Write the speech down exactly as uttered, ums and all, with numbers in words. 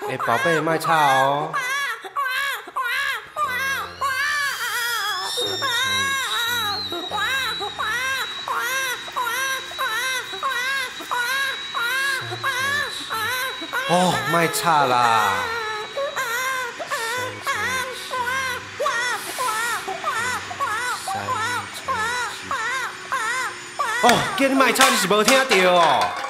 哎，宝贝，卖吵哦。哦，卖吵啦！哦，叫你卖吵，你是无听到哦。